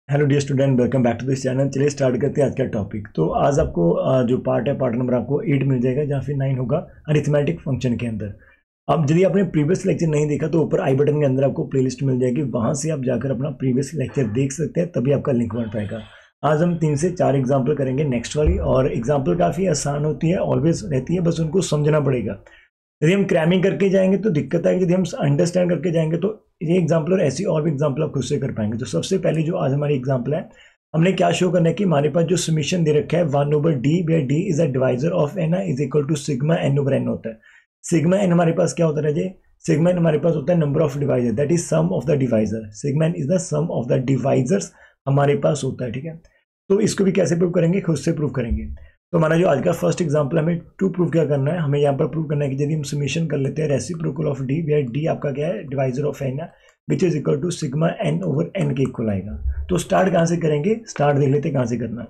Hello dear student, welcome back to this channel. चलिए start करते हैं आज का टॉपिक। तो आज आपको जो पार्ट है, पार्ट नंबर आपको 8 मिल जाएगा, जहाँ फिर 9 होगा अरिथमेटिक फंक्शन के अंदर। अब यदि आपने प्रीवियस लेक्चर नहीं देखा तो ऊपर आई बटन के अंदर आपको प्लेलिस्ट मिल जाएगी, वहाँ से आप जाकर अपना प्रीवियस लेक्चर देख सकते हैं, तभी आपका लिंक बन पाएगा। आज हम 3 से 4 एग्जाम्पल करेंगे नेक्स्ट वाली, और एग्जाम्पल काफ़ी आसान होती है, ऑलवेज रहती है, बस उनको समझना पड़ेगा। यदि हम क्रैमिंग करके जाएंगे तो दिक्कत आएगी, यदि हम अंडरस्टैंड करके जाएंगे तो ये एग्जाम्पल और ऐसी और भी एग्जाम्पल आप खुद से कर पाएंगे। तो सबसे पहले जो आज हमारी एग्जाम्पल है, हमने क्या शो करना है कि हमारे पास जो समीशन दे रखा है 1/d, where d is a divisor of n is equal to sigma n/n होता है। सिग्मा n हमारे पास क्या होता है जी? सिग्मा n हमारे पास होता है number of divisor, that is sum of the divisor. Sigma n is the sum of the divisors हमारे पास होता है, ठीक है। तो इसको भी कैसे प्रूव करेंगे? खुद से प्रूव करेंगे। तो हमारा जो आज का फर्स्ट एग्जाम्पल, हमें टू प्रूव क्या करना है, हमें यहाँ पर प्रूव करना है कि यदि हम समीशन कर लेते हैं reciprocal of d, where d आपका क्या है? डिवाइजर ऑफ n है, which is equal to sigma n/n के इक्वल आएगा। तो स्टार्ट कहाँ से करेंगे? स्टार्ट देख लेते हैं कहाँ से करना है।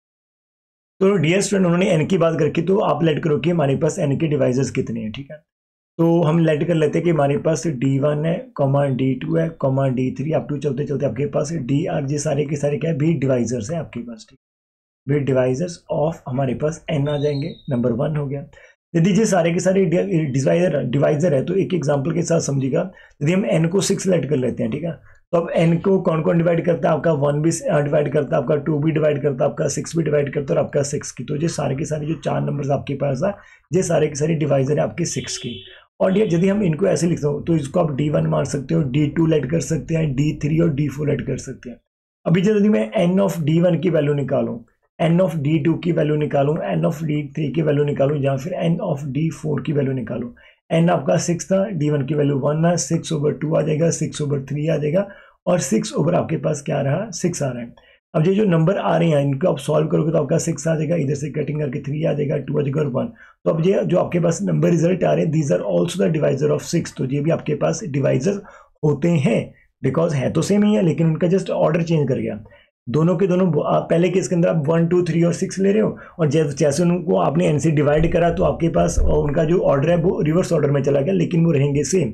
तो डियर स्टूडेंट, उन्होंने n की बात करके, तो आप लेट करो कि हमारे पास n के डिवाइजर्स कितने हैं, ठीक है। तो हम लेट कर लेते हैं कि हमारे पास d1 है, d2 है, d3 अप टू चलते चलते आपके पास dr, ये सारे के सारे क्या है? भी डिवाइजर्स है आपके पास, ठीक है। भी डिवाइजर्स ऑफ हमारे पास n आ जाएंगे, नंबर 1 हो गया। यदि ये सारे के सारे डिवाइजर है तो एक एग्जांपल के साथ समझिएगा। यदि हम n को 6 लेट कर लेते हैं, ठीक है, तो अब n को कौन कौन डिवाइड करता है? आपका 1 भी डिवाइड करता है, आपका 2 भी डिवाइड करता है, आपका 6 भी डिवाइड करता है, और आपका 6 की। तो ये सारे के सारे जो 4 नंबर्स आपके पास है, ये सारे के सारे डिवाइजर है आपके 6 की। और ये यदि हम इनको ऐसे लिखते हो तो इसको आप d1 मान सकते हो, d2 लेट कर सकते हैं, d3 और d4 लेट कर सकते हैं। अभी यदि मैं n ऑफ d1 की वैल्यू निकालूं, n ऑफ d2 की वैल्यू निकालूं, n ऑफ d3 की वैल्यू निकालूं, या फिर n ऑफ d4 की वैल्यू निकालूं। n आपका 6 था, d1 की वैल्यू 1 है, 6/2 आ जाएगा, 6/3 आ जाएगा, और 6 ओवर आपके पास क्या आ रहा? 6 आ रहा है। अब ये जो नंबर आ रहे हैं इनको आप सॉल्व करोगे तो आपका 6 आ जाएगा, इधर से कटिंग करके 3 आ जाएगा, 2 आ जाएगा और 1। तो अब ये जो आपके पास नंबर रिजल्ट आ रहे हैं, these are also the divisor of 6। तो ये भी आपके पास डिवाइजर होते हैं, बिकॉज है तो सेम ही है, लेकिन उनका जस्ट ऑर्डर चेंज कर गया। दोनों के दोनों पहले केस के अंदर आप 1, 2, 3 और 6 ले रहे हो, और जैसे उनको आपने n से डिवाइड करा तो आपके पास उनका जो ऑर्डर है वो रिवर्स ऑर्डर में चला गया, लेकिन वो रहेंगे सेम।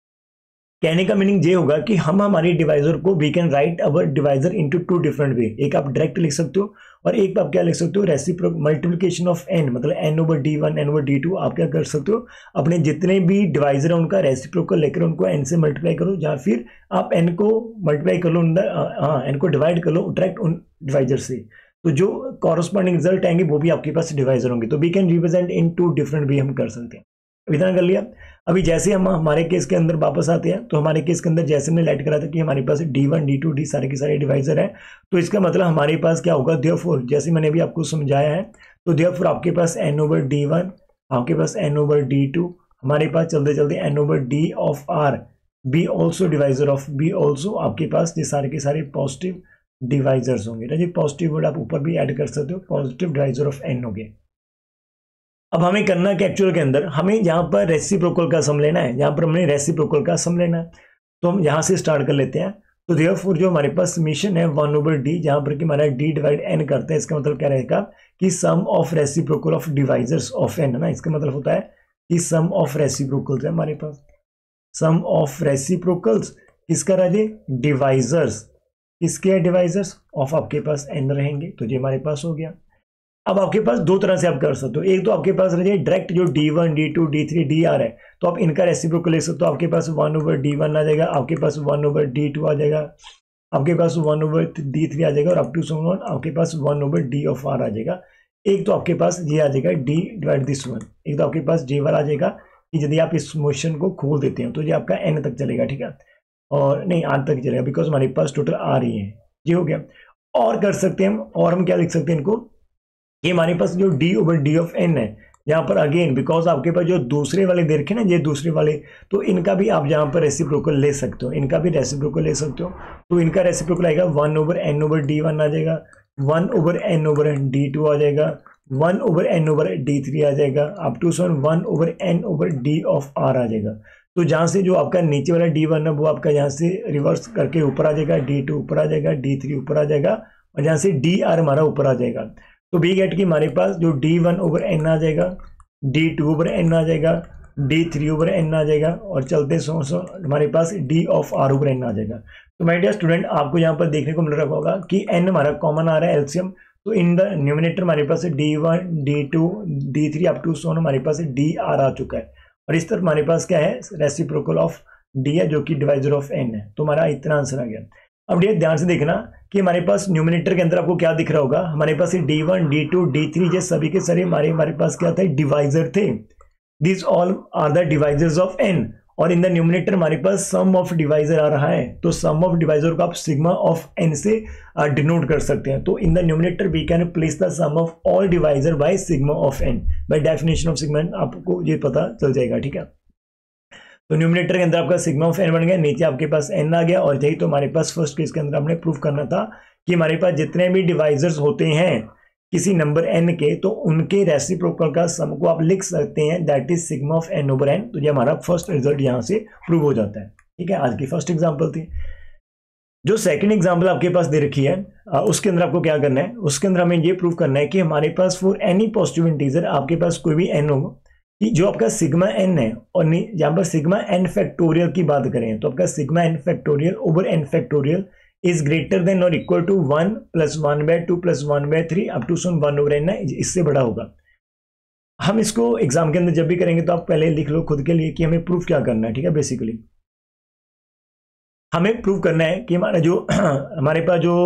कहने का मीनिंग ये होगा कि हम हमारी डिवाइजर को, we can write our divisor into 2 different way. एक आप डायरेक्ट लिख सकते हो, और एक आप क्या लिख सकते हो? रेसिप्रोकल मल्टीप्लिकेशन ऑफ n, मतलब n/d1 n/d2। आप क्या कर सकते हो? अपने जितने भी डिवाइजर है उनका रेसिप्रोकल लेकर उनको n से मल्टीप्लाई करो, या फिर आप n को मल्टीप्लाई कर लो, n को डिवाइड कर लो डायरेक्ट उन डिवाइजर से। तो जो कॉरस्पॉन्डिंग रिजल्ट आएंगे वो भी आपके पास डिवाइजर होंगे। तो we can represent in 2 different way हम कर सकते हैं। इतना कर लिया। अभी जैसे हम हमारे केस के अंदर वापस आते हैं, तो हमारे केस के अंदर जैसे हमने लाइट करा था कि हमारे पास d1 d2 d सारे के सारे डिवाइजर हैं, तो इसका मतलब हमारे पास क्या होगा? देयरफॉर, जैसे मैंने अभी आपको समझाया है, तो देयरफॉर आपके पास n/d1, आपके पास n/d2, हमारे पास चलते चलते n/d of r be also divisor of be also, आपके पास ये सारे के सारे पॉजिटिव डिवाइजर्स होंगे ना जी। पॉजिटिव वर्ड आप ऊपर भी ऐड कर सकते हो, पॉजिटिव डिवाइजर ऑफ n हो गए। अब हमें करना है कि एक्चुअल के अंदर हमें यहाँ पर रेसिप्रोकल का सम लेना है, यहाँ पर हमने रेसिप्रोकल का सम लेना है। तो हम यहाँ से स्टार्ट कर लेते हैं। तो देयरफॉर जो हमारे पास समीशन है 1/d, जहाँ पर कि हमारा d डिवाइड n करते हैं, इसका मतलब क्या रहेगा कि sum of reciprocal of divisors of n है ना। इसका मतलब होता है कि सम ऑफ रेसिप्रोकल्स है हमारे पास, सम ऑफ रेसिप्रोकल्स किसका रहे? डिवाइजर्स। किसके डिवाइजर्स? ऑफ आपके पास n रहेंगे। तो ये हमारे पास हो गया। अब आपके पास 2 तरह से आप कर सकते हो। एक तो आपके पास रह डायरेक्ट जो d1 d2 d3 dr है, तो आप इनका रेसिप्रोकल ले सकते हो। आपके पास 1/d1 आ जाएगा, आपके पास 1/d2 आ जाएगा, आपके पास 1/d3 आ जाएगा, और अप टू सम आपके पास 1/d ऑफ r आ जाएगा। एक तो आपके पास ये आ जाएगा d डिवाइड दिस वन। एक तो आपके पास j1 आ जाएगा कि यदि आप इस मोशन को खोल देते हैं तो ये आपका n तक चलेगा, ठीक है, और नहीं r तक चलेगा, बिकॉज हमारे पास टोटल r ही है। ये हो गया। और कर सकते हैं हम, और हम क्या लिख सकते हैं इनको? ये हमारे पास जो d/d ऑफ n है, यहाँ पर अगेन बिकॉज आपके पास जो दूसरे वाले दे रखे ना, ये दूसरे वाले, तो इनका भी आप यहाँ पर रेसिप्रोकल ले सकते हो, इनका भी रेसिप्रोकल ले सकते हो। तो इनका रेसिप्रोकल आएगा 1/n/d1 आ जाएगा, 1/n/d2 आ जाएगा, 1/n/d3 आ जाएगा, up to 1/n/d of r आ जाएगा। तो जहाँ से जो आपका नीचे वाला d1 है वो आपका यहाँ से रिवर्स करके ऊपर आ जाएगा, d2 ऊपर आ जाएगा, d3 ऊपर आ जाएगा, और यहाँ से dr हमारा ऊपर आ जाएगा। तो वी गेट की हमारे पास जो d1/n आ जाएगा, d2/n आ जाएगा, d3/n आ जाएगा, और चलते सो हमारे पास d ऑफ r/n आ जाएगा। तो माय डियर स्टूडेंट, आपको यहाँ पर देखने को मिल रहा होगा कि n हमारा कॉमन आ रहा है एलसीएम, तो इन द न्यूमिनेटर हमारे पास d1 d2 d3 up to so on हमारे पास dr आ चुका है, और इस तरफ हमारे पास क्या है, रेसिप्रोकल ऑफ d है जो कि डिवाइजर ऑफ n है। तो हमारा इतना आंसर आ गया। अब ये ध्यान से देखना कि हमारे पास न्यूमिनेटर के अंदर आपको क्या दिख रहा होगा, हमारे पास d1 d2 d3 ये सभी के सारे हमारे पास क्या था, डिवाइजर थे। These all are the divisors of n, और इन द न्यूमिनेटर हमारे पास सम ऑफ डिवाइजर आ रहा है, तो सम ऑफ डिवाइजर को आप सिग्मा ऑफ n से डिनोट कर सकते हैं। तो in the numerator we can place the sum of all divisor by sigma of n, by definition of sigma आपको ये पता चल जाएगा, ठीक है। तो न्यूमिनेटर के अंदर आपका सिग्मा ऑफ n बन गया, नीचे आपके पास n आ गया, और यही तो हमारे पास फर्स्ट केस के अंदर हमने प्रूफ करना था कि हमारे पास जितने भी डिवाइजर्स होते हैं किसी नंबर n के, तो उनके रेसिप्रोकल का सम को आप लिख सकते हैं, that is sigma of n/n। तो ये हमारा फर्स्ट रिजल्ट यहाँ से प्रूव हो जाता है, ठीक है। आज की फर्स्ट एग्जांपल थी। जो सेकंड एग्जांपल आपके पास दे रखी है उसके अंदर आपको क्या करना है, उसके अंदर हमें ये प्रूव करना है कि हमारे पास फॉर एनी पॉजिटिव इंटीजर आपके पास कोई भी n हो, कि जो आपका सिग्मा n है, और यहाँ पर सिग्मा n फैक्टोरियल की बात करें तो आपका sigma n factorial over n factorial is greater than और equal to 1 + 1/2 + 1/3 up to 1/n है, इससे बड़ा होगा। हम इसको एग्जाम के अंदर जब भी करेंगे तो आप पहले लिख लो खुद के लिए कि हमें प्रूफ क्या करना है, ठीक है। बेसिकली हमें प्रूफ करना है कि हमारा जो हमारे पास जो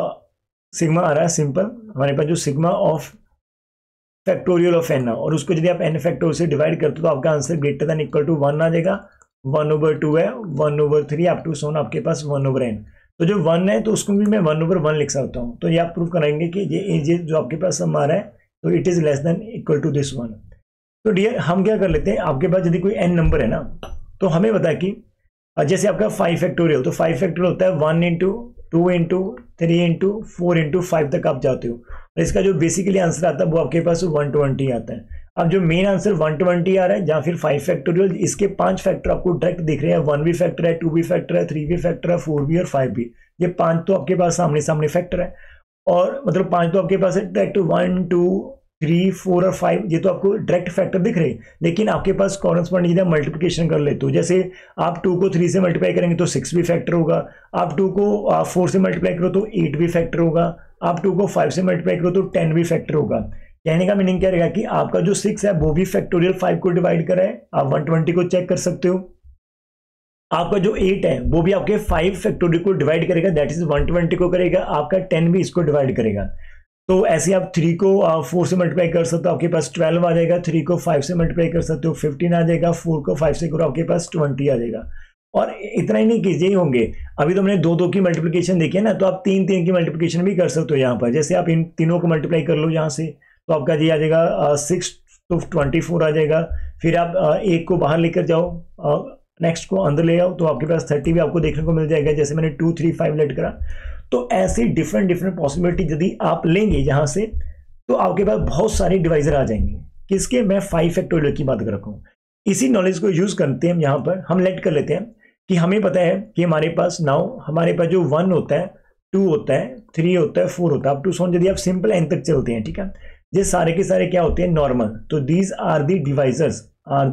सिग्मा आ रहा है सिंपल, हमारे पास जो sigma of factorial of n है, और उसको यदि आप n फैक्टोरियल से डिवाइड करते हो तो आपका answer greater than equal to 1 आ जाएगा, 1/2 है, 1/3 अप टू आपके पास 1/n। तो जो 1 है तो उसको भी मैं 1/1 लिख सकता हूँ। तो ये आप प्रूव कराएंगे कि ये जो आपके पास सम आ रहा है तो it is less than equal to this 1। तो डियर हम क्या कर लेते हैं, आपके पास यदि कोई n नंबर है ना, तो हमें बता कि जैसे आपका 5 फैक्टोरियल, तो 5 फैक्टोरियल होता है 1 × 2 × 3 × 4 × 5 तक आप जाते हो, और इसका जो बेसिकली आंसर आता है वो आपके पास 120 आता है। अब जो मेन आंसर 120 आ रहा है, जहाँ फिर 5 फैक्टोरियल, इसके 5 फैक्टर आपको डायरेक्ट दिख रहे हैं, 1 भी फैक्टर है, 2 भी फैक्टर है, 3 भी फैक्टर है, 4 भी और 5 भी। ये 5 तो आपके पास सामने सामने फैक्टर है, और मतलब 5 तो आपके पास है डायरेक्ट 1 2 3 4 और 5, ये तो आपको डायरेक्ट फैक्टर दिख रहे हैं। लेकिन आपके पास कॉरेस्पॉन्डिंग यदि मल्टीप्लिकेशन कर लेते हो, जैसे आप 2 को 3 से मल्टीप्लाई करेंगे तो 6 भी फैक्टर होगा, आप 2 को 4 से मल्टीप्लाई करो तो 8 भी फैक्टर होगा, आप 2 को 5 से मल्टीप्लाई करो तो 10 भी फैक्टर होगा। कहने का मीनिंग क्या रहेगा कि आपका जो 6 है वो भी फैक्टोरियल 5 को डिवाइड कर रहा है, आप 120 को चेक कर सकते हो। आपका जो 8 है वो भी आपके 5 फैक्टोरियल को डिवाइड करेगा, दैट इज 120 को करेगा, आपका 10 भी इसको डिवाइड करेगा। तो ऐसे आप 3 को 4 से मल्टीप्लाई कर सकते हो, आपके पास 12 आ जाएगा, 3 को 5 से मल्टीप्लाई कर सकते हो 15 आ जाएगा, 4 को 5 से करो आपके पास 20 आ जाएगा। और इतना ही नहीं कीजिए होंगे, अभी तो हमने 2 की मल्टीप्लिकेशन देखी है ना, तो आप 3 की मल्टीप्लिकेशन भी कर सकते हो यहाँ पर। जैसे आप इन तीनों को मल्टीप्लाई कर लो यहाँ से, तो आपका ये आ जाएगा 6 तो 24 आ जाएगा। फिर आप 1 को बाहर लेकर जाओ, नेक्स्ट को अंदर ले आओ, तो आपके पास 30 भी आपको देखने को मिल जाएगा, जैसे मैंने 2 3 5 लेट करा। तो ऐसे डिफरेंट पॉसिबिलिटी यदि आप लेंगे यहाँ से, तो आपके पास बहुत सारे डिवाइजर आ जाएंगे। किसके, मैं 5 फैक्टोरियल की बात कर रखा हूँ। इसी नॉलेज को यूज करते हैं यहाँ पर, हम लेट कर लेते हैं कि हमें पता है कि हमारे पास नाउ हमारे पास जो 1 होता है, 2 होता है, 3 होता है, 4 होता है, अप टू सोन यदि आप सिंपल n तक चलते हैं, ठीक है। ये सारे के सारे क्या होते हैं, नॉर्मल। तो दीज आर दी डिवाइजर्स,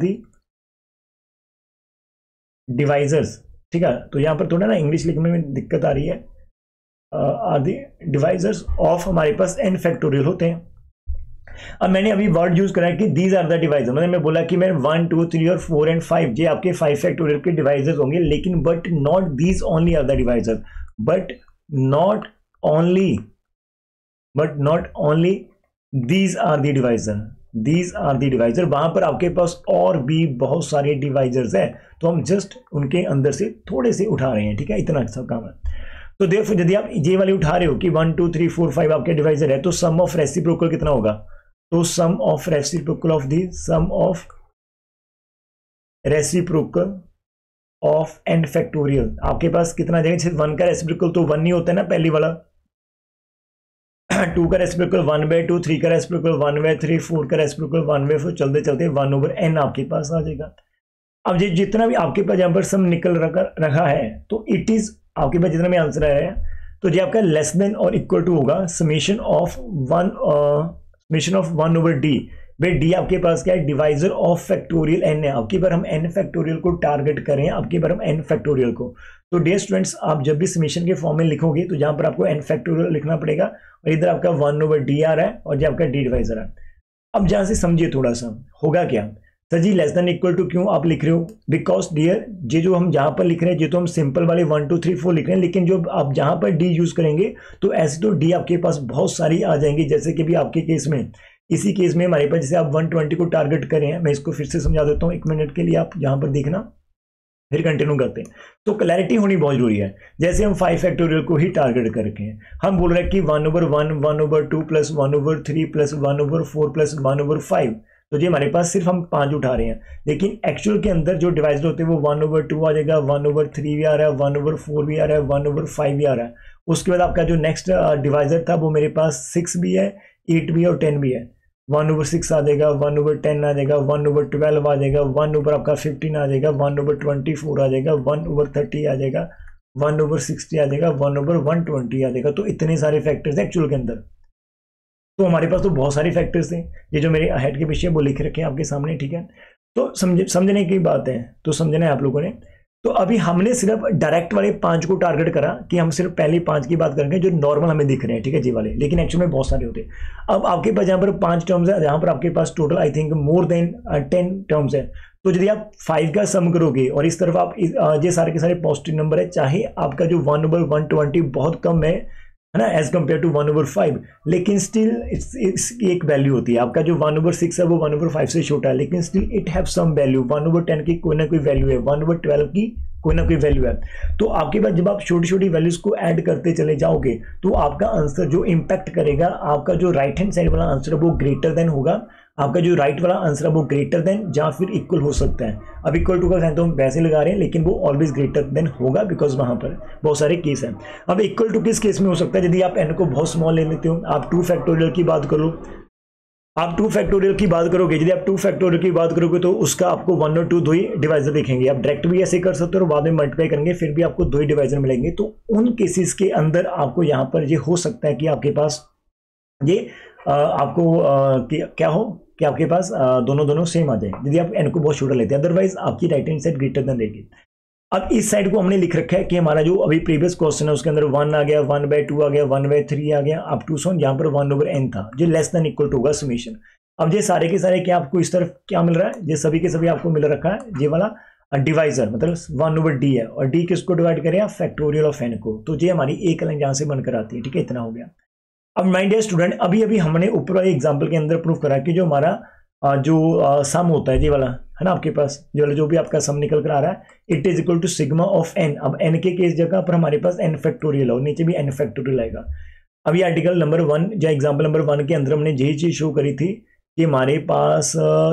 ठीक है। तो यहाँ पर थोड़ा ना इंग्लिश लिखने में दिक्कत आ रही है, आर दी डिवाइजर्स ऑफ हमारे पास n फैक्टोरियल होते हैं। अब मैंने अभी वर्ड यूज करा है कि दीज आर द डिवाइजर, मतलब मैं बोला कि मैं 1 2 3 और 4 एंड 5 ये आपके 5 फैक्टोरियल के डिवाइजर्स होंगे, लेकिन but not these only are the divisor, but not only these are the divisor. वहां पर आपके पास और भी बहुत सारे डिवाइजर्स है, तो हम जस्ट उनके अंदर से थोड़े से उठा रहे हैं, ठीक है, इतना अच्छा काम है। तो देखो यदि आप ये वाले उठा रहे हो कि 1 2 3 4 5 आपके डिवाइजर है, तो सम ऑफ रेसिप्रोकल कितना होगा, तो sum of reciprocal of n factorial आपके पास कितना जाएगा, सिर्फ 1 का रेसिप्रोकल तो 1 नहीं होता है ना, पहली वाला 2 का रेसिप्रोकल 1/2, 3 का रेसिप्रोकल 1/3, 4 का रेसिप्रोकल 1/4, चलते चलते 1/n आपके पास आ जाएगा। अब ये जितना भी आपके पास यहाँ पर सम निकल रखा है, तो इट इज आपके पास जितना भी आंसर आया है, तो ये आपका लेस देन और इक्वल टू होगा समेशन ऑफ 1/d, भाई डी आपके पास क्या है, डिवाइजर ऑफ फैक्टोरियल एन है। अब की बार हम एन फैक्टोरियल को टारगेट करें, अब की बार हम एन फैक्टोरियल को। तो डियर स्टूडेंट्स, आप जब भी समीशन के फॉर्म में लिखोगे तो जहां पर आपको एन फैक्टोरियल लिखना पड़ेगा, और इधर आपका 1/d आ रहा है और जो आपका डी डिवाइजर है। अब जहां से समझिए थोड़ा सा होगा क्या sir ji, less than equal to क्यों आप लिख रहे हो? बिकॉज डियर ये जो हम जहां पर लिख रहे हैं ये तो हम सिंपल वाले 1 2 3 4 लिख रहे हैं, लेकिन जो आप जहां पर डी यूज करेंगे तो ऐसे तो डी आपके पास बहुत सारी आ जाएंगी। जैसे कि भी आपके केस में, इसी केस में हमारे पास जैसे आप 120 को टारगेट करें हैं, मैं इसको फिर से समझा देता हूँ 1 मिनट के लिए, आप यहाँ पर देखना फिर कंटिन्यू करते हैं। तो क्लैरिटी होनी बहुत जरूरी है। जैसे हम 5 फैक्टोरियल को ही टारगेट करके हैं, हम बोल रहे हैं कि 1/1 1/2 प्लस 1/3 प्लस 1/4 प्लस 1/5, तो ये हमारे पास सिर्फ हम 5 उठा रहे हैं, लेकिन एक्चुअल के अंदर जो डिवाइजर होते हैं वो 1/2 आ जाएगा, 1/3 भी आ रहा है, 1/4 भी आ रहा है, 1/5 भी आ रहा है। उसके बाद आपका जो नेक्स्ट डिवाइजर था वो मेरे पास 6 भी है, 8 भी है और 10 भी है। 1/6 आ जाएगा, 1/10 आ जाएगा, 1/12 आ जाएगा, 1 आपका 15 आ जाएगा, 1/24 आ जाएगा, 1/30 आ जाएगा, 1/60 आ जाएगा, 1/120 आ जाएगा। तो इतने सारे फैक्टर्स एक्चुअल के अंदर, तो हमारे पास तो बहुत सारे फैक्टर्स हैं। ये जो मेरे हेड के पीछे वो लिख रखे हैं आपके सामने, ठीक है। तो समझने की बात है, तो समझना है आप लोगों ने। तो अभी हमने सिर्फ डायरेक्ट वाले 5 को टारगेट करा कि हम सिर्फ पहली 5 की बात करेंगे जो नॉर्मल हमें दिख रहे हैं, ठीक है जी वाले, लेकिन एक्चुअल में बहुत सारे होते हैं। अब आपके पास यहाँ पर 5 टर्म्स है, यहाँ पर आपके पास total I think more than 10 terms है। तो यदि आप 5 का सम करोगे और इस तरफ आप ये सारे के सारे पॉजिटिव नंबर है, चाहे आपका जो 1/120 बहुत कम है ना एज कम्पेयर टू 1/5, लेकिन स्टिल इसकी एक वैल्यू होती है। आपका जो 1/6 है वो 1/5 से छोटा है, लेकिन still it have some value. 1/10 की कोई ना कोई वैल्यू है, 1/12 की कोई ना कोई वैल्यू है। तो आपके पास जब आप छोटी छोटी वैल्यूज को ऐड करते चले जाओगे तो आपका आंसर जो इंपैक्ट करेगा, आपका जो राइट हैंड साइड वाला आंसर है वो ग्रेटर देन होगा, आपका जो राइट वाला आंसर है वो ग्रेटर देन या फिर इक्वल हो सकता है। अब इक्वल टू का साइन तो हम वैसे लगा रहे हैं, लेकिन वो ऑलवेज ग्रेटर देन होगा बिकॉज वहां पर बहुत सारे केस हैं। अब इक्वल टू किस केस में हो सकता है? यदि आप एन को बहुत स्मॉल ले लेते हो, आप 2 फैक्टोरियल की बात करो, आप 2 फैक्टोरियल की बात करोगे, यदि आप 2 फैक्टोरियल की बात करोगे तो उसका आपको 1 और 2 दो ही डिवाइजर दिखेंगे। आप डायरेक्ट भी ऐसे कर सकते हो और बाद में मल्टीप्लाई करेंगे फिर भी आपको 2 ही डिवाइजर मिलेंगे। तो उन केसेस के अंदर आपको यहाँ पर ये हो सकता है कि आपके पास ये आपको क्या हो कि आपके पास दोनों सेम आ जाए यदि आप एन को बहुत छोटा लेते हैं, अदरवाइज आपकी right hand side greater than रहेगी। अब इस साइड को हमने लिख रखा है कि हमारा जो अभी प्रीवियस क्वेश्चन है उसके अंदर 1 आ गया, 1/2 आ गया, 1/3 आ गया, अप टू सो यहाँ पर 1/n था जो लेस देन इक्वल टू होगा समीशन। अब ये सारे के सारे क्या आपको इस तरफ क्या मिल रहा है? ये सभी के सभी आपको मिल रखा है ये वाला डिवाइजर, मतलब 1/d है, और d किसको डिवाइड करें आप? फैक्टोरियल ऑफ n को। तो ये हमारी एक लाइन यहाँ से बनकर आती है, ठीक है, इतना हो गया। अब माय डियर स्टूडेंट, अभी अभी हमने ऊपर वाले एग्जाम्पल के अंदर प्रूफ करा कि जो हमारा जो सम होता है ये वाला है ना, आपके पास ये वाला जो भी आपका सम निकल कर आ रहा है, it is equal to sigma of n। अब n के केस जगह पर हमारे पास n फैक्टोरियल हो, नीचे भी n फैक्टोरियल आएगा। अब ये आर्टिकल नंबर 1 या एग्जाम्पल नंबर 1 के अंदर हमने यही चीज शो करी थी कि हमारे पास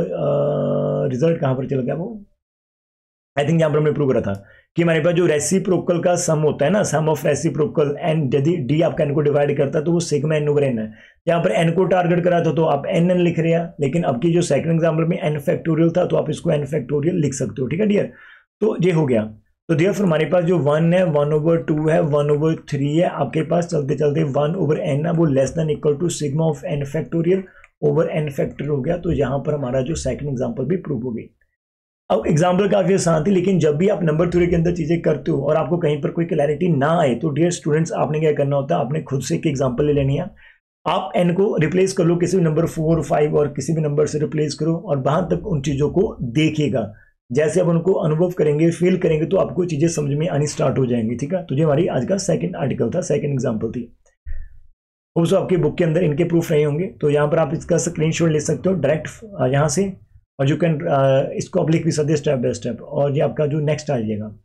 रिजल्ट कहाँ पर चल गया वो, आई थिंक यहाँ पर हमने प्रूव करा था कि हमारे पास जो रेसिप्रोकल का सम होता है ना, सम ऑफ रेसिप्रोकल एंड यदि डी आपका एन को डिवाइड करता है तो वो सिग्मा एन ओवर एन है। यहाँ पर एन को टारगेट करा था तो आप एन लिख रहे हैं, लेकिन अब की जो सेकंड एग्जाम्पल में एन फैक्टोरियल था तो आप इसको एन फैक्टोरियल लिख सकते हो, ठीक है डियर। तो ये हो गया। तो डियर फिर हमारे पास जो 1 है, 1/2 है, 1/3 है, आपके पास चलते चलते 1/n है, वो less than equal to sigma of N factorial over N factorial हो गया। तो यहाँ पर हमारा जो सेकंड एग्जाम्पल भी प्रूव हो गई। अब एग्जाम्पल काफी आसान थी, लेकिन जब भी आप नंबर थ्योरी के अंदर चीजें करते हो और आपको कहीं पर कोई क्लैरिटी ना आए तो डियर स्टूडेंट्स आपने क्या करना होता है, आपने खुद से एक एग्जाम्पल ले लेनी है। आप एन को रिप्लेस कर लो किसी भी नंबर 4, 5 और किसी भी नंबर से रिप्लेस करो और वहां तक उन चीजों को देखिएगा। जैसे आप उनको अनुभव करेंगे, फील करेंगे तो आपको चीजें समझ में आनी स्टार्ट हो जाएंगी, ठीक है। तो ये हमारी आज का सेकंड आर्टिकल था, सेकंड एग्जाम्पल थी। उसको आपकी बुक के अंदर इनके प्रूफ रहे होंगे, तो यहाँ पर आप इसका स्क्रीनशॉट ले सकते हो डायरेक्ट यहाँ से, और यू कैन इसको आप लिख भी सकते स्टेप बाय स्टेप। और ये आपका जो नेक्स्ट आ जाएगा,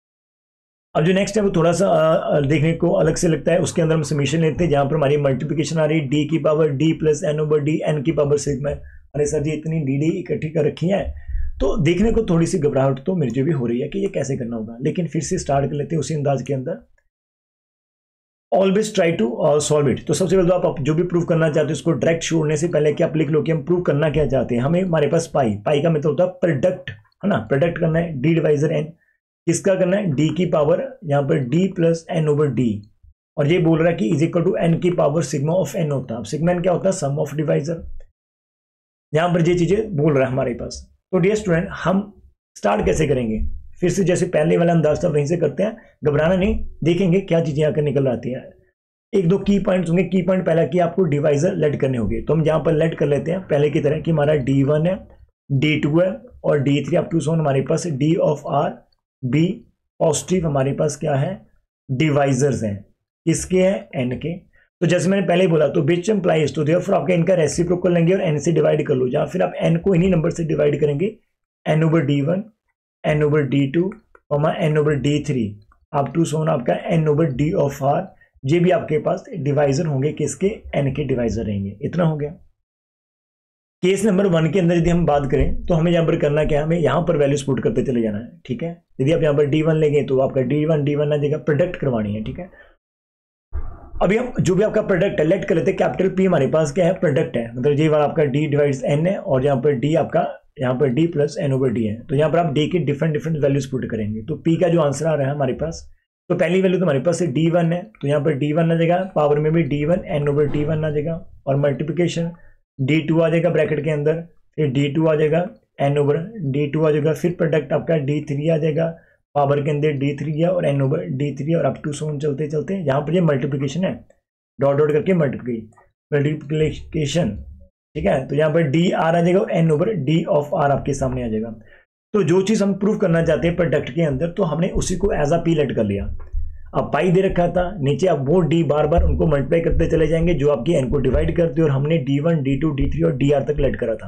अब जो नेक्स्ट है वो थोड़ा सा देखने को अलग से लगता है। उसके अंदर हम समीशन लेते हैं जहाँ पर हमारी मल्टीप्लिकेशन आ रही है डी की power d plus n/d, n की पावर सिग्मा। अरे सर जी इतनी dd इकट्ठी कर रखी है, तो देखने को थोड़ी सी घबराहट तो मेरे जो भी हो रही है कि ये कैसे करना होगा, लेकिन फिर से स्टार्ट कर लेते हैं उसी अंदाज के अंदर। Always try to solve it. तो सबसे पहले तो आप जो भी प्रूव करना चाहते हो उसको डायरेक्ट छोड़ने से पहले कि आप लिख लो कि हम प्रूव करना क्या चाहते हैं। हमें हमारे पास पाई का मतलब होता है प्रोडक्ट, है ना, प्रोडक्ट करना है डी डिवाइजर एन, किसका करना है? डी की पावर यहाँ पर d प्लस n/d, और ये बोल रहा है कि इज इक्वल टू n की पावर सिग्मा ऑफ n होता है। अब सिग्मा n क्या होता है? Sum of divisor. यहाँ पर ये चीजें बोल रहा है हमारे पास। तो डियर स्टूडेंट, हम स्टार्ट कैसे करेंगे? फिर से जैसे पहले वाला अंदाज था वहीं से करते हैं, घबराना नहीं, देखेंगे क्या चीजें आकर निकल आती है। एक दो की पॉइंट्स होंगे। की पॉइंट पहला कि आपको डिवाइजर लेट करने होंगे, तो हम यहाँ पर लेट कर लेते हैं पहले की तरह कि हमारा D1 है, D2 है और D3 अप टू सोन हमारे पास D of R B positive हमारे पास क्या है, डिवाइजर्स हैं। किसके हैं? n के। तो जैसे मैंने पहले बोला, तो विच एम्प्लाइज, तो देयरफॉर आपका इनका रेसिप्रोकल लेंगे और n से डिवाइड कर लो, या फिर आप n को इन्हीं नंबर से डिवाइड करेंगे, n over D1 n over D2 n over D3 up to so on आपका n over D of R। ये भी आपके पास डिवाइजर होंगे, किसके? n के डिवाइजर रहेंगे। इतना हो गया। केस नंबर 1 के अंदर यदि हम बात करें तो हमें यहाँ पर करना क्या है, हमें यहाँ पर वैल्यूज पुट करते चले जाना है, ठीक है। यदि आप यहाँ पर D1 लेंगे तो आपका D1 ना जगह प्रोडक्ट करवानी है, ठीक है। अभी हम जो भी आपका प्रोडक्ट है लेट कर लेते हैं, कैपिटल P हमारे पास क्या है, प्रोडक्ट है, मतलब ये वाला आपका D डिवाइड्स n है और यहाँ पर D आपका यहाँ पर D plus n over D है। तो यहाँ पर आप D के डिफरेंट वैल्यूज पुट करेंगे, तो P का जो आंसर आ रहा है हमारे पास, तो पहली वैल्यू तो हमारे पास D1 है, तो यहाँ पर D1 आ जाएगा, पावर में भी D1 n ओवर D1 आ जाएगा और मल्टीप्लिकेशन D2 आ जाएगा ब्रैकेट के अंदर, फिर D2 आ जाएगा n ओवर D2 आ जाएगा, फिर प्रोडक्ट आपका D3 आ जाएगा, पावर के अंदर D3 है और n ओवर D3 और अप टू सोन चलते चलते यहाँ पर ये मल्टीप्लिकेशन है, डॉट डॉट करके मल्टीप्लिकेशन, ठीक है। तो यहाँ पर D आ जाएगा और n over D of R आपके सामने आ जाएगा। तो जो चीज हम प्रूव करना चाहते हैं प्रोडक्ट के अंदर, तो हमने उसी को एज अ पी लेट कर लिया। अब पाई दे रखा था, नीचे आप वो D बार बार उनको मल्टीप्लाई करते चले जाएंगे जो आपकी n को डिवाइड करते, और हमने D1 D2 D3 और DR तक लेट करा था।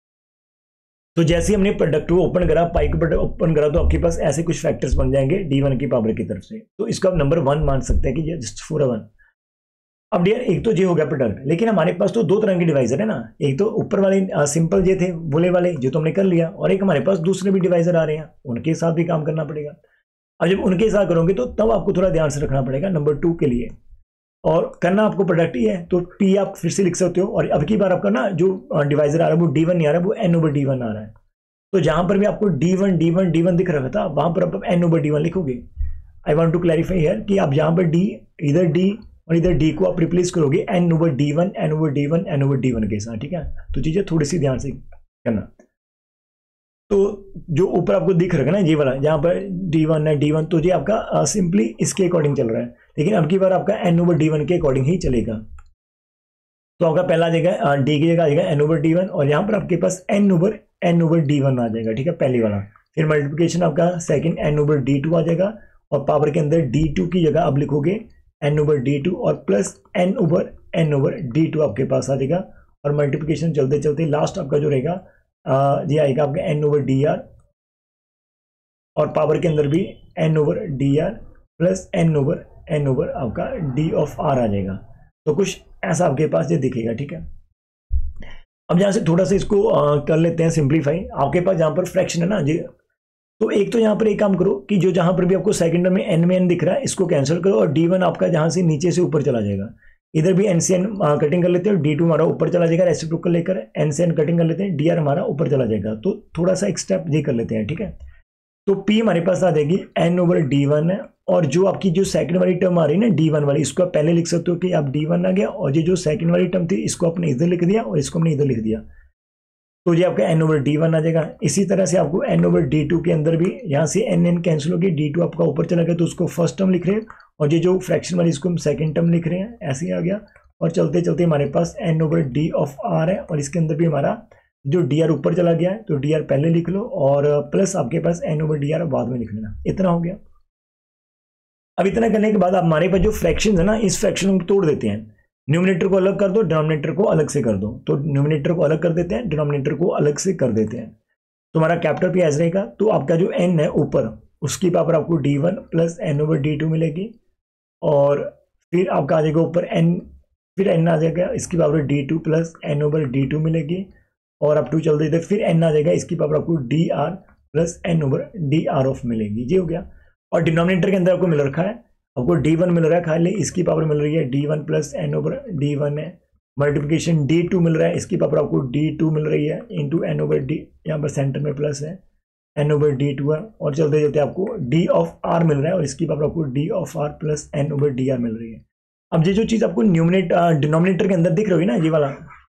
तो जैसे ही हमने प्रोडक्ट को ओपन करा, पाई को ओपन करा, तो आपके पास ऐसे कुछ फैक्टर्स बन जाएंगे D1 की पावर की तरफ से। तो इसको आप नंबर 1 मान सकते हैं कि ये जस्ट फॉर 1। अब डियर एक तो ये हो गया प्रोडक्ट, लेकिन हमारे पास तो दो तरह के डिवाइजर है ना, एक तो ऊपर वाले सिंपल ये थे बोले वाले जो तो हमने कर लिया, और एक हमारे पास दूसरे भी डिवाइजर आ रहे हैं, उनके साथ भी काम करना पड़ेगा। अब जब उनके साथ करोगे तो तब आपको थोड़ा ध्यान से रखना पड़ेगा नंबर 2 के लिए, और करना आपको प्रोडक्ट ही है, तो P आप फिर से लिख सकते हो। और अब की बार आपका ना जो डिवाइजर आ रहा है वो D1 नहीं आ रहा है, वो n ओवर D1 आ रहा है। तो जहां पर भी आपको D1 दिख रहा था, वहां पर आप n ओवर D1 लिखोगे। I want to clarify here कि आप यहाँ पर इधर D और इधर D को आप रिप्लेस करोगे n ओवर D1 के साथ, ठीक है। तो चीजें थोड़ी सी ध्यान से करना। तो जो ऊपर आपको दिख रहा है ना ये वाला, जहाँ पर D1 है D1, तो ये आपका सिंपली इसके अकॉर्डिंग चल रहा है, लेकिन अब की बार आपका n ओवर D1 के अकॉर्डिंग ही चलेगा। तो आपका पहला आ जाएगा D की जगह आ जाएगा n ओवर D1, और यहाँ पर आपके पास n ओवर D1 आ जाएगा, ठीक है, पहली वाला। फिर मल्टीप्लिकेशन आपका सेकंड n ओवर D2 आ जाएगा, और पावर के अंदर D2 की जगह आप लिखोगे n ओवर D2 और प्लस n ओवर D2 आपके पास आ जाएगा, और मल्टीप्लिकेशन चलते चलते लास्ट आपका जो रहेगा ये आएगा आपका n ओवर DR, और पावर के अंदर भी n over DR plus n over आपका D ऑफ R आ जाएगा। तो कुछ ऐसा आपके पास ये दिखेगा, ठीक है। अब यहाँ से थोड़ा सा इसको कर लेते हैं सिंप्लीफाई। आपके पास जहाँ पर फ्रैक्शन है ना जी, तो एक तो यहाँ पर एक काम करो कि जो जहाँ पर भी आपको सेकंड में n दिख रहा है इसको कैंसिल करो, और D1 आपका जहाँ से नीचे से ऊपर चला जाएगा। इधर भी n से n कटिंग कर लेते हैं, D2 हमारा ऊपर चला जाएगा, रेसिप्रोकल लेकर n से n कटिंग कर लेते हैं, DR हमारा ऊपर चला जाएगा। तो थोड़ा सा एक स्टेप ये कर लेते हैं, ठीक है। तो P हमारे पास आ जाएगी n ओवर D1 है, और जो आपकी जो सेकंड वाली टर्म आ रही है ना D1 वाली, इसको आप पहले लिख सकते हो कि आप D1 आ गया, और ये जो सेकंड वाली टर्म थी इसको आपने इधर लिख दिया और इसको हमने इधर लिख दिया, तो ये आपका n ओवर D1 आ जाएगा। इसी तरह से आपको n ओवर D2 के अंदर भी यहाँ से n कैंसिल हो गई, D2 आपका ऊपर चला गया तो उसको फर्स्ट टर्म लिख रहे हैं, और ये जो फ्रैक्शन वाली इसको हम सेकंड टर्म लिख रहे हैं, ऐसे ही आ गया। और चलते चलते हमारे पास n over D of R है, और इसके अंदर भी हमारा जो DR ऊपर चला गया है, तो DR पहले लिख लो, और प्लस आपके पास n ओवर DR बाद में लिख लेना। इतना हो गया। अब इतना करने के बाद हमारे पास जो फ्रैक्शन है ना, इस फ्रैक्शन को तोड़ देते हैं, न्यूमिनेटर को अलग कर दो, डिनोमिनेटर को अलग से कर दो। तो न्यूमिनेटर को अलग कर देते हैं, डिनोमिनेटर को अलग से कर देते हैं। तो हमारा कैपिटल P ऐसे रहेगा, तो आपका जो n है ऊपर उसकी पावर आपको D1 plus n over D2 मिलेगी, और फिर आपका आ जाएगा ऊपर n, फिर n आ जाएगा इसकी power D2 plus n over D2 मिलेगी, और अप टू चल देते फिर n आ जाएगा इसकी पावर आपको DR plus n over DR of मिलेगी। ये हो गया। और डिनोमिनेटर के अंदर आपको मिल रखा है, आपको D1 मिल रहा है, खाली इसकी पावर मिल रही है D1 plus n over D1 है, मल्टीप्लिकेशन D2 मिल रहा है, इसकी पावर आपको D2 मिल रही है इंटू n ओवर D, यहाँ पर सेंटर में प्लस है, n ओवर D2 है, और चलते चलते आपको D ऑफ R मिल रहा है, और इसकी पावर आपको D of R plus n over DR मिल रही है। अब ये जो चीज़ आपको डिनोमिनेटर के अंदर दिख रही है ना, ये वाला,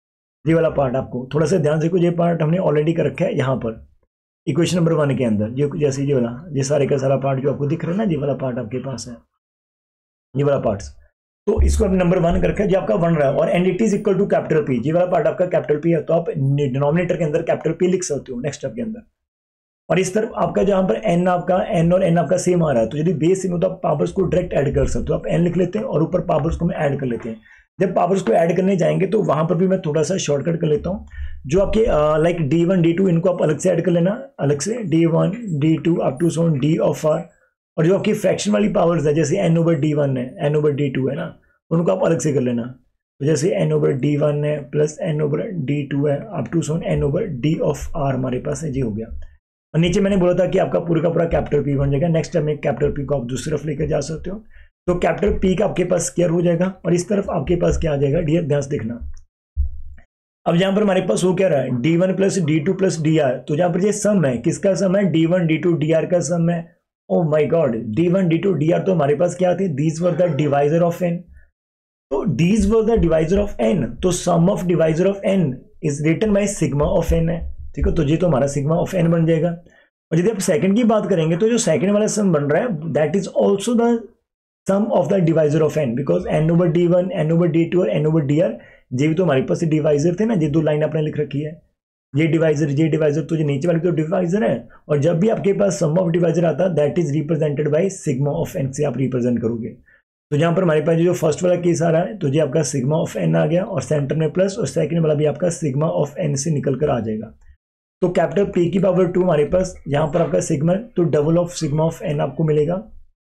ये वाला पार्ट आपको थोड़ा सा ध्यान से, ये पार्ट हमने ऑलरेडी कर रखा है यहाँ पर इक्वेशन नंबर 1 के अंदर। ये जैसे ये वाला, ये सारे का सारा पार्ट जो आपको दिख रहा है ना, ये वाला पार्ट आपके पास है, ये वाला पार्ट, तो इसको हमने नंबर 1 कर रखा है, जो आपका 1 रहा है, और and it is equal to capital P. ये वाला पार्ट आपका कैपिटल पी है, तो आप डिनोमिनेटर के अंदर कैपिटल पी लिख सकते हो नेक्स्ट स्टेप के अंदर। और इस तरफ आपका जहां पर एन आपका एन और एन आपका सेम आ रहा है, तो यदि बेस सेम हो तो आप पावर्स को डायरेक्ट ऐड कर सकते हो। आप एन लिख लेते हैं और ऊपर पावर्स को हम ऐड कर लेते हैं। जब पावर्स को ऐड करने जाएंगे तो वहां पर भी मैं थोड़ा सा शॉर्टकट कर लेता हूँ। जो आपके लाइक D1 D2 इनको आप अलग से ऐड कर लेना, अलग से D1 D2 up to so on D of R। और जो आपकी फ्रैक्शन वाली पावर्स है जैसे n ओवर D1 है, n ओवर D2 है ना, उनको आप अलग से कर लेना। तो जैसे n ओवर D1 है प्लस n ओवर D2 है up to so on n over D of R हमारे पास है, ये हो गया। और नीचे मैंने बोला था कि आपका पूरा का पूरा कैपिटल पी बन जाएगा। नेक्स्ट टाइम कैपिटल पी को आप दूसरी तरफ लेकर जा सकते हो, तो कैपिटल पी का आपके पास स्क्वायर हो जाएगा और इस तरफ आपके पास क्या आ जाएगा डियर, ध्यान से देखना। अब यहाँ पर हमारे पास वो क्या रहा है D1 plus D2 plus DR, तो जहाँ पर ये सम है, किसका सम है, D1 D2 DR का सम है। Oh my God, D1 D2 DR तो हमारे पास क्या थे, these were the divisor of n, तो these were the divisor of n, तो sum of divisor of n is written by sigma of n है, ठीक है। तो ये तो हमारा सिग्मा ऑफ n बन जाएगा। और यदि आप सेकंड की बात करेंगे तो जो सेकंड वाला सम बन रहा है that is also the sum of the divisor of n, because n over D1 n over D2 और n ओवर DR ये भी तो हमारे पास डिवाइजर थे ना, ये दो लाइन आपने लिख रखी है, ये डिवाइजर, तो ये नीचे वाली तो डिवाइजर है। और जब भी आपके पास सम ऑफ डिवाइजर आता है that is represented by sigma of n से आप रिप्रेजेंट करोगे। तो यहाँ पर हमारे पास जो फर्स्ट वाला केस आ रहा है, तो ये आपका सिग्मा ऑफ n आ गया और सेंटर में प्लस, और सेकंड वाला भी आपका सिग्मा ऑफ n से निकल कर आ जाएगा। तो कैपिटल P की पावर 2 हमारे पास यहाँ पर आपका सिग्मा, तो double of sigma of n आपको मिलेगा।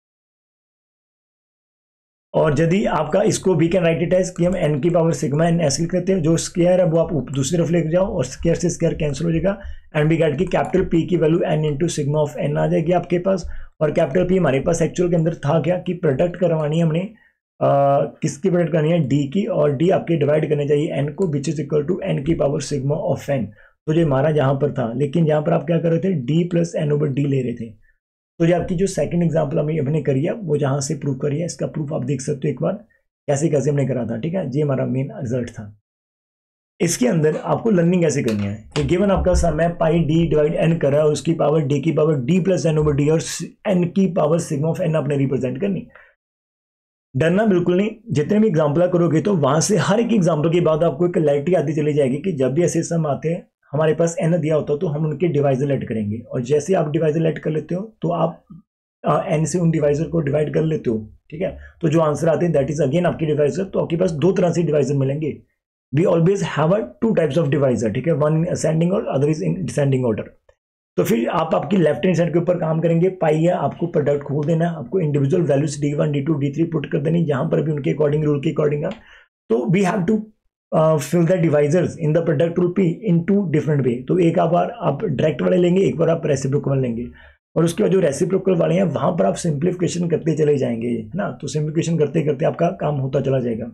और यदि आपका इसको we can write it as कि हम n की पावर सिग्मा n ऐसे लिख लेते हैं, जो स्क्वायर है वो आप दूसरी तरफ लेकर जाओ और स्क्वायर से स्क्वायर कैंसिल हो जाएगा, एंड वी गेट की कैपिटल P की value n into sigma of n आ जाएगी आपके पास। और कैपिटल P हमारे पास एक्चुअल के अंदर था क्या कि प्रोडक्ट करवानी है हमने, किसकी प्रोडक्ट करनी है, D की, और D आपके डिवाइड करने चाहिए n को, which is equal to n की पावर सिग्मा ऑफ n। तो ये हमारा यहाँ पर था, लेकिन यहाँ पर आप क्या कर रहे थे, D plus n over D ले रहे थे। तो ये आपकी जो सेकंड एग्जांपल हमने करी है वो जहाँ से प्रूव करी है, इसका प्रूफ आप देख सकते हो एक बार कैसे कैसे हमने करा था, ठीक है। ये हमारा मेन रिजल्ट था। इसके अंदर आपको लर्निंग कैसे करनी है, तो गिवन आपका सम है पाई D डिवाइड n करा है, उसकी पावर D की power D plus n over D और n की पावर सिग्मा ऑफ n आपने रिप्रेजेंट करनी। डरना बिल्कुल नहीं, जितने भी एग्जाम्पल करोगे तो वहां से हर एक एग्जाम्पल के बाद आपको एक क्लैरिटी आती चली जाएगी कि जब भी ऐसे सम आते हैं हमारे पास n दिया होता है तो हम उनके डिवाइजर लेट करेंगे, और जैसे आप डिवाइजर लेट कर लेते हो तो आप n से उन डिवाइजर को डिवाइड कर लेते हो, ठीक है। तो जो आंसर आते हैं दैट इज अगेन आपके डिवाइजर। तो आपके पास दो तरह से डिवाइजर मिलेंगे, we always have 2 types of divisor, ठीक है, वन इन असेंडिंग और other is in descending order. तो फिर आप आपकी लेफ्ट हैंड साइड के ऊपर काम करेंगे, पाई है, आपको प्रोडक्ट खोल देना है, आपको individual values D1 D2 D3 put कर देनी, जहां पर भी उनके अकॉर्डिंग रूल के अकॉर्डिंग। तो we have to fill the divisors in the product rule P in 2 different way. तो एक बार आप डायरेक्ट वाले लेंगे, एक बार आप रेसिप्रोकल लेंगे, और उसके बाद जो रेसिप्रोकल वाले हैं वहां पर आप सिंप्लीफिकेशन करते चले जाएंगे, है ना। तो सिंप्लीफिकेशन करते करते आपका काम होता चला जाएगा।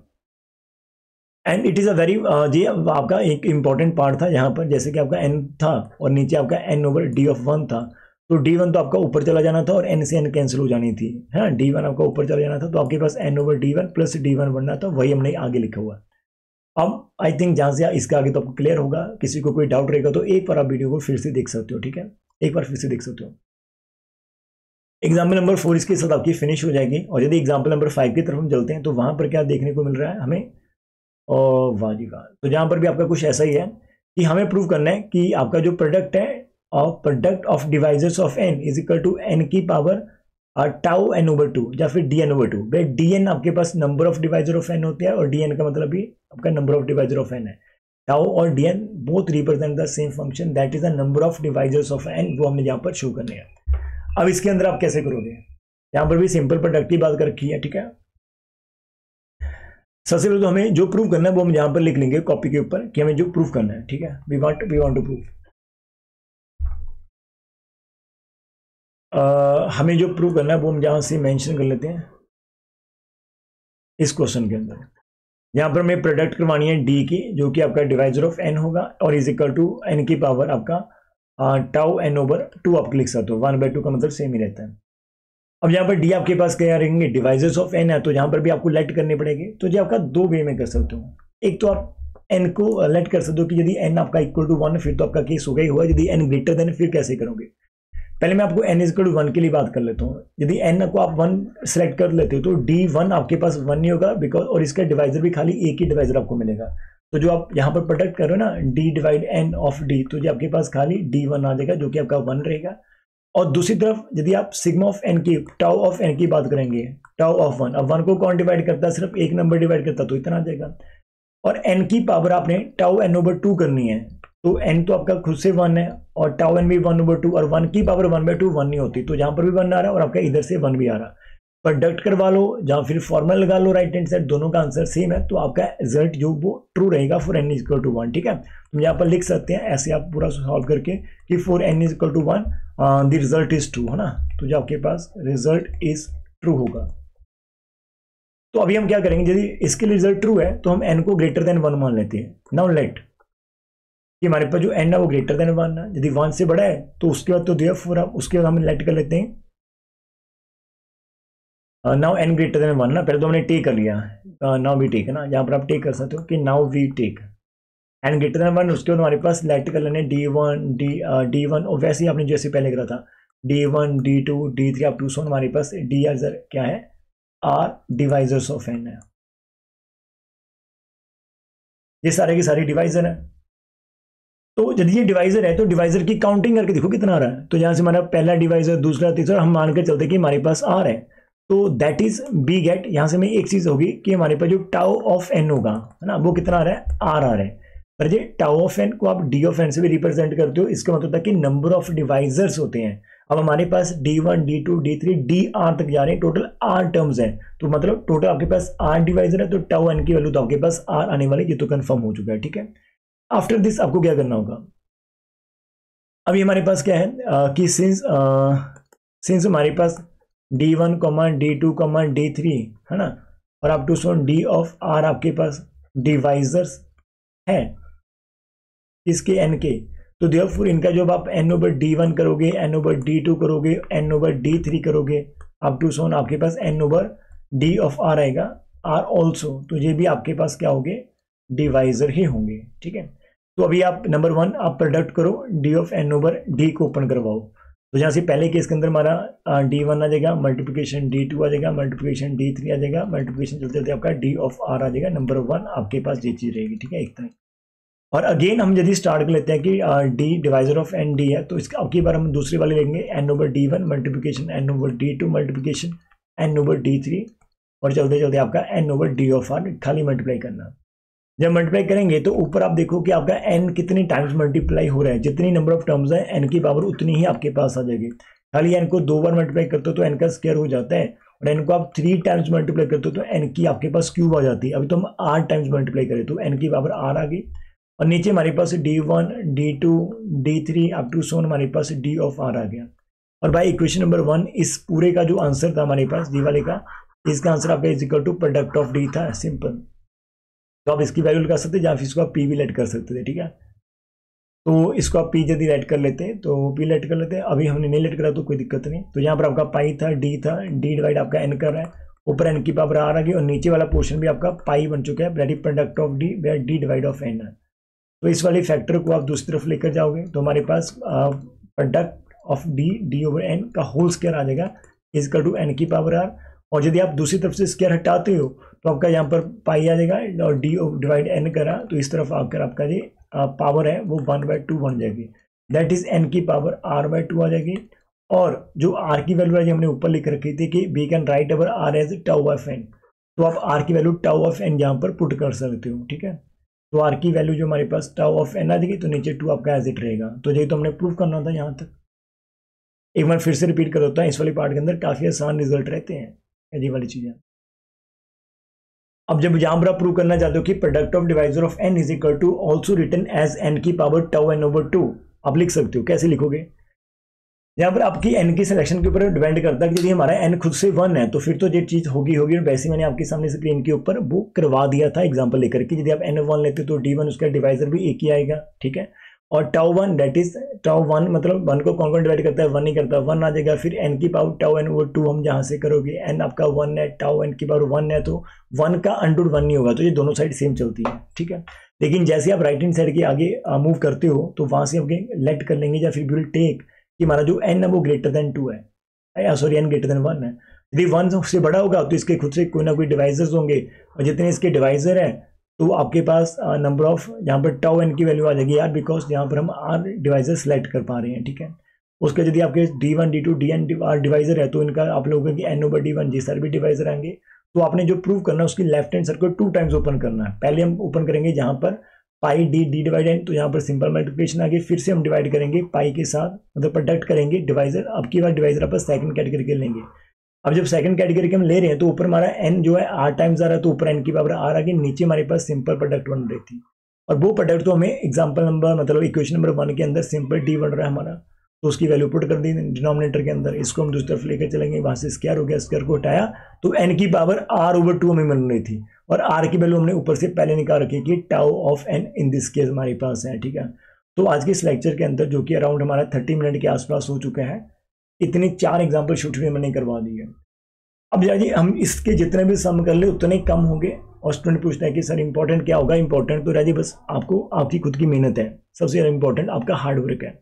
And it is a very ये आपका एक इंपॉर्टेंट पार्ट था यहाँ पर, जैसे कि आपका n था और नीचे आपका n ओवर D ऑफ 1 था, तो D1 तो आपका ऊपर चला जाना था और n से n कैंसिल हो जानी थी, है ना। D1 आपका ऊपर चला जाना था, तो आपके पास n over D1 plus D1 बनना था, वही हमने आगे लिखा हुआ है। अब आई थिंक जहां से इसका आगे तो आपको क्लियर होगा। किसी को कोई डाउट रहेगा तो एक बार आप वीडियो को फिर से देख सकते हो, ठीक है, एक बार फिर से देख सकते हो। एग्जाम्पल नंबर 4 इसके साथ आपकी फिनिश हो जाएगी। और यदि एग्जाम्पल नंबर 5 की तरफ हम चलते हैं तो वहां पर क्या देखने को मिल रहा है हमें, और वाह जी वाह, तो जहां पर भी आपका कुछ ऐसा ही है कि हमें प्रूव करना है कि आपका जो प्रोडक्ट है और product of divisors of n is equal to n की पावर टाउ n ओवर 2 या फिर dn ओवर 2। भाई dn आपके पास number of divisor of n होते हैं, और dn का मतलब भी आपका number of divisor of n है। टाउ और dn both represent the same function, that is the number of divisors of n, वो हमने यहाँ पर शो करने हैं। अब इसके अंदर आप कैसे करोगे, यहाँ पर भी सिंपल प्रोडक्ट की बात कर रखी है, ठीक है। सबसे पहले तो हमें जो प्रूव करना है वो हम यहाँ पर लिख लेंगे कॉपी के ऊपर कि हमें जो प्रूव करना है, ठीक है। वी वांट टू प्रूव, हमें जो प्रूव करना है वो हम यहाँ से मेंशन कर लेते हैं इस क्वेश्चन के अंदर। यहाँ पर हमें प्रोडक्ट करवानी है D की, जो कि आपका डिवाइजर ऑफ n होगा, और इज इक्वल टू n की पावर आपका टाउ n ओवर 2 आप लिख सकते हो, 1/2 का मतलब सेम ही रहता है। अब यहाँ पर D आपके पास क्या रहेंगे, डिवाइजर्स ऑफ n है, तो यहाँ पर भी आपको लेट करनी पड़ेगी। तो जो आपका 2 वे में कर सकते हो, एक तो आप एन को लेट कर सकते हो कि यदि एन आपका इक्वल टू 1 फिर तो आपका केस हो गया ही हुआ, यदि एन ग्रेटर देन फिर कैसे करोगे। पहले मैं आपको एन इक्वल टू 1 के लिए बात कर लेता हूँ। यदि एन को आप 1 सेलेक्ट कर लेते हो तो D1 आपके पास 1 नहीं होगा, बिकॉज और इसका डिवाइजर भी खाली एक ही डिवाइजर आपको मिलेगा। तो जो आप यहाँ पर प्रोडक्ट कर रहे हो ना D divide N of D, तो जो आपके पास खाली D1 आ जाएगा जो कि आपका 1 रहेगा। और दूसरी तरफ यदि आप सिग्मा ऑफ एन की, टाउ ऑफ एन की बात करेंगे, टाउ ऑफ 1, अब 1 को कौन डिवाइड करता है, सिर्फ एक नंबर डिवाइड करता है तो इतना आ जाएगा। और एन की पावर आपने टाउ एन ओवर 2 करनी है, तो एन तो आपका खुद से 1 है और टाउ एन भी 1/2, और 1 की पावर 1/2 1 नहीं होती, तो जहां पर भी 1 आ रहा है और आपका इधर से 1 भी आ रहा है। प्रोडक्ट करवा लो या फिर फॉर्मूला लगा लो राइट हैंड साइड, दोनों का आंसर सेम है, तो आपका रिजल्ट जो वो ट्रू रहेगा for N is equal to 1। ठीक है, तो यहाँ पर लिख सकते हैं ऐसे आप पूरा सॉल्व करके कि for N is equal to 1 the result is true, है ना। तो जो आपके पास रिजल्ट इज ट्रू होगा। तो अभी हम क्या करेंगे, यदि इसके लिए रिजल्ट ट्रू है तो हम एन को ग्रेटर देन 1 मान लेते हैं। नाउ लेट कि हमारे पास जो एन है वो ग्रेटर देन 1 है, यदि 1 से बड़ा है तो उसके बाद तो देयरफॉर उसके बाद हम लेट कर लेते हैं नाउ एन ग्रेटर देन 1 ना। पहले तो हमने टेक कर लिया, नाउ वी टेक है ना, यहाँ पर आप टेक कर सकते हो कि now we take N greater than 1। उसके बाद हमारे पास लेट कर लेने D1 और वैसे ही आपने जैसे पहले करा था D1 D2 D3 up to सो हमारे पास डी क्या है, आर डिवाइजर्स ऑफ एन है। ये सारे के सारे डिवाइजर है। तो यदि ये डिवाइजर है तो डिवाइजर की काउंटिंग करके देखो कितना आ रहा है। तो यहाँ से हमारा पहला डिवाइजर, दूसरा, तीसरा, हम मान कर चलते कि हमारे पास आर है, तो दैट इज बी गेट। यहाँ से में एक चीज होगी कि हमारे पास जो टाउ ऑफ एन होगा, है ना, वो कितना आ रहा है, आर आ रहा है। पर ये टाउ ऑफ एन को आप डी ऑफ एन से भी रिप्रेजेंट करते हो, इसका मतलब था कि नंबर ऑफ डिवाइजर्स होते हैं। अब हमारे पास D1 D2 D3 DR तक जा रहे हैं, टोटल R टर्म्स है, तो मतलब टोटल आपके पास R डिवाइजर है, तो टाउ एन की वैल्यू तो आपके पास R आने वाली, ये तो कंफर्म हो चुका है। ठीक है, आफ्टर दिस आपको क्या करना होगा, अभी हमारे पास क्या है कि सिंस हमारे पास D1, D2, D3 है ना, और up to so D of R आपके पास डिवाइजर्स है इसके n के, तो देयरफॉर इनका जब आप n ओवर D1 करोगे, n ओवर D2 करोगे, n ओवर D3 करोगे, अप टू सो आपके पास n over D of R आएगा, R ऑल्सो, तो ये भी आपके पास क्या होंगे, डिवाइजर ही होंगे। ठीक है, तो अभी आप नंबर 1 आप प्रोडक्ट करो, D of n over D को ओपन करवाओ। तो जहाँ से पहले केस के अंदर हमारा D1 आ जाएगा, मल्टीप्लिकेशन D2 आ जाएगा, मल्टीप्लिकेशन D3 आ जाएगा, मल्टीप्लिकेशन चलते चलते आपका D ऑफ R आ जाएगा। नंबर 1 आपके पास ये चीज रहेगी। ठीक है, एक तरह। और अगेन हम यदि स्टार्ट कर लेते हैं कि D divisor of N D है, तो इसका अब की बार हम दूसरी वाले लेंगे n over D1 multiplication n over D2 multiplication n over D3, और चलते चलते आपका n over D of R खाली मल्टीप्लाई करना। जब मल्टीप्लाई करेंगे तो ऊपर आप देखो कि आपका n कितनी टाइम्स मल्टीप्लाई हो रहा है, जितनी नंबर ऑफ टर्म्स है n की पावर उतनी ही आपके पास आ जाएगी। खाली n को 2 बार मल्टीप्लाई करते हो तो n का स्क्वायर हो जाता है, और n को आप 3 टाइम्स मल्टीप्लाई करते हो तो n की आपके पास क्यूब आ जाती है। अभी तो हम 8 टाइम्स मल्टीप्लाई करें तो n की पावर r आ गई, और नीचे हमारे पास D1 D2 D3 up to so on हमारे पास D ऑफ R आ गया। और भाई इक्वेशन नंबर 1 इस पूरे का जो आंसर था हमारे पास D वाले का, इसका आंसर आपका is equal to product of D था, सिंपल। तो आप इसकी वैल्यू लगा सकते हैं, या फिर इसको आप P भी लेट कर सकते थे। ठीक है, तो इसको आप P यदि लेट कर लेते हैं तो P लेट कर लेते हैं, अभी हमने नहीं लेट करा तो कोई दिक्कत नहीं। तो यहाँ पर आपका पाई था, D था, D डिवाइड आपका n कर रहा है, ऊपर n की पावर R आ गई, और नीचे वाला पोर्शन भी आपका पाई बन चुका है, that is product of D where D divide of n है। तो इस वाले फैक्टर को आप दूसरी तरफ लेकर जाओगे तो हमारे पास product of D over n का होल स्क्वायर आ जाएगा इज इक्वल टू n की पावर R। और यदि आप दूसरी तरफ से स्क्वायर हटाते हो तो आपका यहाँ पर पाई आ जाएगा, और D डिवाइड n करा तो इस तरफ आकर आपका ये पावर है वो 1/2 बन जाएगी, दैट इज n की पावर R/2 आ जाएगी। और जो R की वैल्यू है हमने ऊपर लिख रखी थी कि we can write our R as tau of n, तो आप R की वैल्यू टाउ ऑफ n यहाँ पर पुट कर सकते हो। ठीक है, तो R की वैल्यू जो हमारे पास टाउ ऑफ n आ जाएगी, तो नीचे 2 आपका एज इट रहेगा। तो यही तो हमने प्रूव करना था यहाँ तक। एक बार फिर से रिपीट कर देता हूँ, इस वाली पार्ट के अंदर काफी आसान रिजल्ट रहते हैं ये वाली चीजें। अब जब यहाँ पर आप प्रूव करना चाहते हो कि product of divisor of n is equal to also written as n की पावर टाउ n ओवर 2, आप लिख सकते हो। कैसे लिखोगे, यहाँ पर आपकी n की सिलेक्शन के ऊपर डिपेंड करता है कि यदि हमारा n खुद से 1 है तो फिर तो ये चीज होगी। और वैसे मैंने आपके सामने स्क्रीन के ऊपर वो करवा दिया था एग्जांपल लेकर कि यदि आप n1 लेते तो D1 उसका डिवाइजर भी एक ही आएगा। ठीक है, और टाउ 1 दैट इज टाउ 1 मतलब 1 को कौन कौन डिवाइड करता है, 1 नहीं करता, 1 आ जाएगा। फिर n की पावर टाउ n ओवर 2 हम जहाँ से करोगे, n आपका 1 है, टाउ n की पावर 1 है, तो 1 का अंडर 1 नहीं होगा, तो ये दोनों साइड सेम चलती है। ठीक है, लेकिन जैसे आप राइट हैंड साइड के आगे मूव करते हो तो वहां से हम लेट कर लेंगे या फिर विल टेक कि हमारा जो n है वो ग्रेटर देन 2 है, सॉरी n ग्रेटर देन 1 है। यदि 1 से बड़ा होगा तो इसके खुद से कोई ना कोई डिवाइजर्स होंगे, और जितने इसके डिवाइजर हैं तो आपके पास नंबर ऑफ यहाँ पर टाउ n की वैल्यू आ जाएगी यार, बिकॉज यहाँ पर हम r डिवाइजर सेलेक्ट कर पा रहे हैं, ठीक है। उसका यदि आपके d1 d2 dn डिवाइजर है तो इनका आप लोगों की n/d1 जी सर भी डिवाइजर आएंगे। तो आपने जो प्रूव करना है उसकी left hand circle 2 times open करना है। पहले हम ओपन करेंगे जहां पर पाई डी डिवाइड n, तो यहाँ पर सिंपल मल्टीप्लिकेशन आ गई, फिर से हम डिवाइड करेंगे पाई के साथ, मतलब प्रोडक्ट करेंगे डिवाइजर। अब की बार डिवाइजर आप सेकंड कैटेगरी के लेंगे। अब जब सेकंड कैटेगरी के हम ले रहे हैं तो ऊपर हमारा n जो है r टाइम्स आ रहा है, तो ऊपर n की पावर r आ गई, नीचे हमारे पास सिंपल प्रोडक्ट बन रही थी। और वो प्रोडक्ट तो हमें एग्जाम्पल नंबर मतलब इक्वेशन नंबर 1 के अंदर सिंपल d बन रहा है हमारा, तो उसकी वैल्यू पुट कर दी डिनोमिनेटर के अंदर। इसको हम दूसरी तरफ लेकर चलेंगे, वहां से स्क्वायर हो गया, स्क्वायर को हटाया तो n की पावर r/2 हमें मिल रही थी, और r की वैल्यू हमने ऊपर से पहले निकाल रखी कि tau of n in this case हमारे पास है, ठीक है। तो आज के इस लेक्चर के अंदर जो कि अराउंड हमारा 30 मिनट के आसपास हो चुका है, इतने 4 एग्जाम्पल शूट मैंने करवा दिए। अब जाइए हम इसके जितने भी सम कर ले उतने कम होंगे। और स्टूडेंट पूछता है कि सर इंपॉर्टेंट क्या होगा? इंपॉर्टेंट तो राजी बस आपको आपकी खुद की मेहनत है, सबसे ज्यादा इंपॉर्टेंट आपका हार्डवर्क है।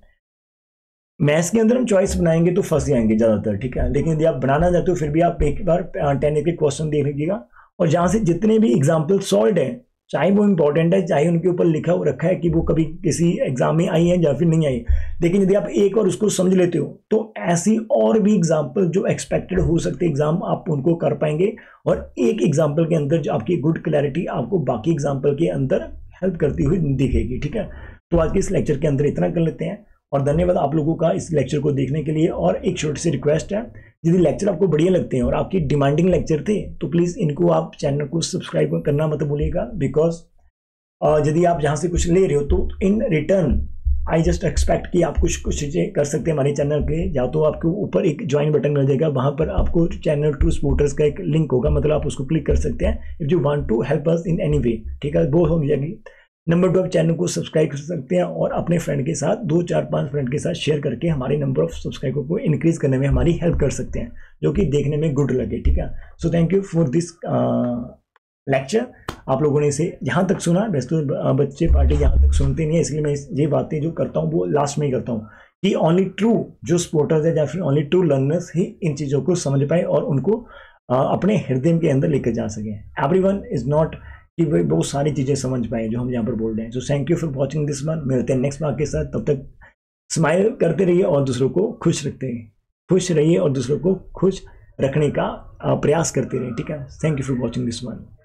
मैथ्स के अंदर हम चॉइस बनाएंगे तो फंस जाएंगे ज़्यादातर, ठीक है। लेकिन यदि आप बनाना चाहते हो फिर भी आप एक बार 10 के क्वेश्चन देख लीजिएगा, और जहाँ से जितने भी एग्जाम्पल सॉल्व है, चाहे वो इंपॉर्टेंट है, चाहे उनके ऊपर लिखा हो रखा है कि वो कभी किसी एग्जाम में आई है या फिर नहीं आई, लेकिन यदि आप एक और उसको समझ लेते हो तो ऐसी और भी एग्जाम्पल जो एक्सपेक्टेड हो सकते एग्जाम आप उनको कर पाएंगे। और एक एग्जाम्पल के अंदर जो आपकी गुड क्लैरिटी आपको बाकी एग्जाम्पल के अंदर हेल्प करती हुई दिखेगी, ठीक है। तो आज के इस लेक्चर के अंदर इतना कर लेते हैं, और धन्यवाद आप लोगों का इस लेक्चर को देखने के लिए। और एक छोटी सी रिक्वेस्ट है, यदि लेक्चर आपको बढ़िया लगते हैं और आपकी डिमांडिंग लेक्चर थे तो प्लीज़ इनको आप चैनल को सब्सक्राइब करना मत भूलिएगा, बिकॉज यदि आप यहाँ से कुछ ले रहे हो तो in return I just expect कि आप कुछ चीज़ें कर सकते हैं हमारे चैनल पे। या तो आपको ऊपर एक ज्वाइन बटन मिल जाएगा, वहाँ पर आपको चैनल टू सपोर्टर्स का एक लिंक होगा, मतलब आप उसको क्लिक कर सकते हैं if you want to help us in any way, ठीक है। वो हो जाएगी। नंबर 2, आप चैनल को सब्सक्राइब कर सकते हैं और अपने फ्रेंड के साथ 2, 4, 5 फ्रेंड के साथ शेयर करके हमारे नंबर ऑफ सब्सक्राइबर को इंक्रीज करने में हमारी हेल्प कर सकते हैं, जो कि देखने में गुड लगे, ठीक है। So thank you for this lecture. आप लोगों ने इसे यहाँ तक सुना। वैसे तो बच्चे पार्टी यहाँ तक सुनते नहीं है, इसलिए मैं ये बातें जो करता हूँ वो लास्ट में ही करता हूँ कि ओनली ट्रू जो सपोर्टर्स है या फिर ओनली ट्रू लर्नर्स ही इन चीज़ों को समझ पाए और उनको अपने हृदय के अंदर लेकर जा सकें। एवरीवन इज नॉट कि भाई बहुत सारी चीज़ें समझ पाए जो हम यहाँ पर बोल रहे हैं। So thank you for watching this one. मिलते हैं नेक्स्ट पार्ट के साथ, तब तक स्माइल करते रहिए और दूसरों को खुश रहिए और दूसरों को खुश रखने का प्रयास करते रहिए, ठीक है। Thank you for watching this one.